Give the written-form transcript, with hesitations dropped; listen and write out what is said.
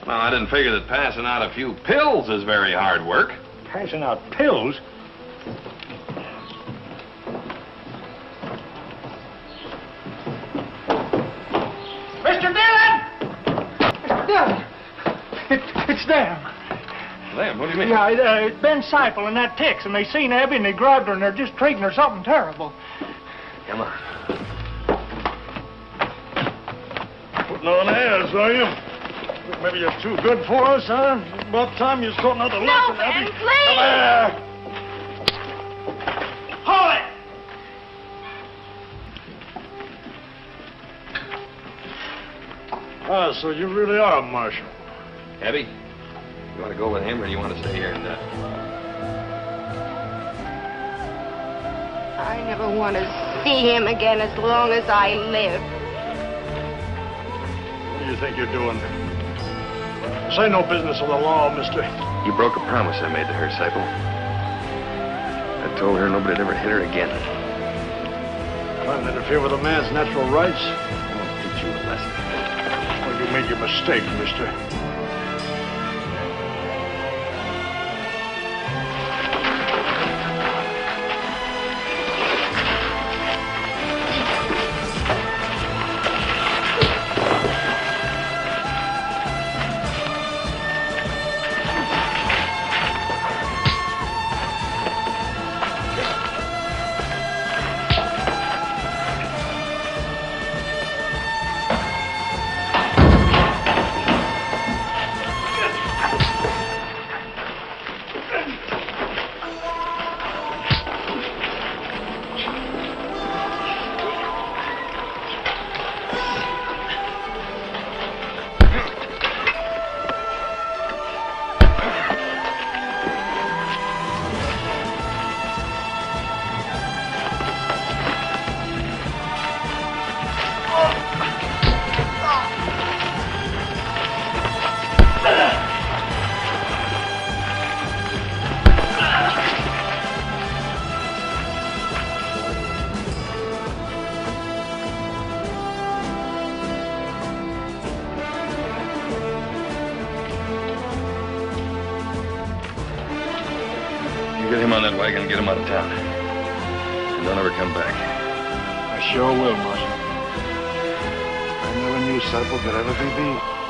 Well, I didn't figure that passing out a few pills is very hard work. Passing out pills? Mr. Dillon! Mr. Dillon! It's them. Them? What do you mean? Yeah, it's Ben Seifel and that Tex, and they seen Abby and they grabbed her and they're just treating her something terrible. Come on. Putting on airs, are you? Maybe you're too good for us, huh? About time you taught another lesson, Ben, Abby. please! Come here! Hold it! Ah, so you really are a marshal. Abby, you want to go with him or do you want to stay here and I never want to see him again as long as I live. What do you think you're doing? This ain't no business of the law, mister. You broke a promise I made to her, Seifel. I told her nobody'd ever hit her again. Trying to interfere with a man's natural rights? I'm going to teach you a lesson. Well, you made your mistake, mister. Get him on that wagon and get him out of town. And don't ever come back. I sure will, Marshal. I never knew Seifel could ever be beat.